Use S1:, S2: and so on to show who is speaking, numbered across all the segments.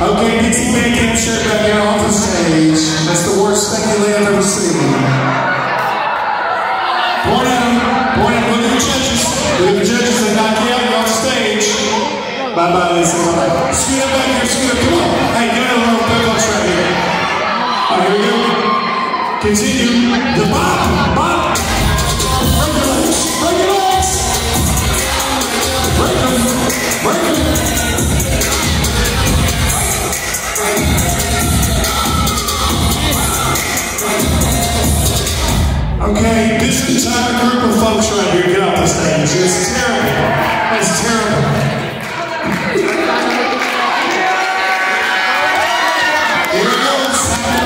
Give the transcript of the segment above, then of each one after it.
S1: Okay, Dixie Band Camp shirt back here off the stage. That's the worst speculate I've ever seen. Point at them. Point at them. Look at the judges. Look at the judges. They knock you out. You're off stage. Bye-bye. They say bye-bye. Scoot up back here. Scoot up. Come on. Hey, give me a little pep-ups right here. All right, here we go. Continue. The bop. Bop. Break your legs. Break your legs. Break them. Break them. Okay, this entire group of folks right here, get off the stage. It's terrible. It's terrible. Here it goes.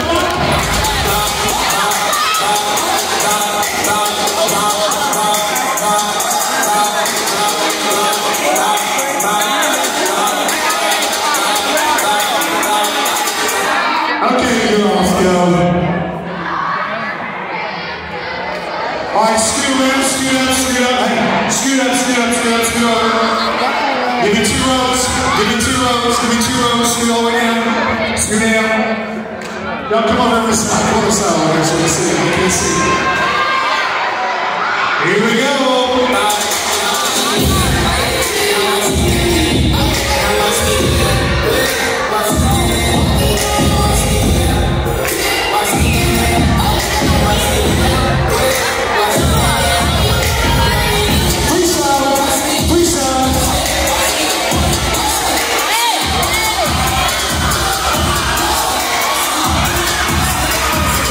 S1: Okay, get off, go. Alright, scoot up, scoot up, scoot up. Hey, scoot up, scoot up, scoot up, scoot over. Give me 2 rows, give me 2 rows, give me 2 rows, scoot all the way down. Scoot down. Y'all come on over this side, come on this side over here so we see it, we can see it. Here we go.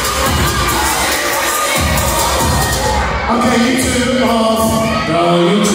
S1: Okay, you two off. You two.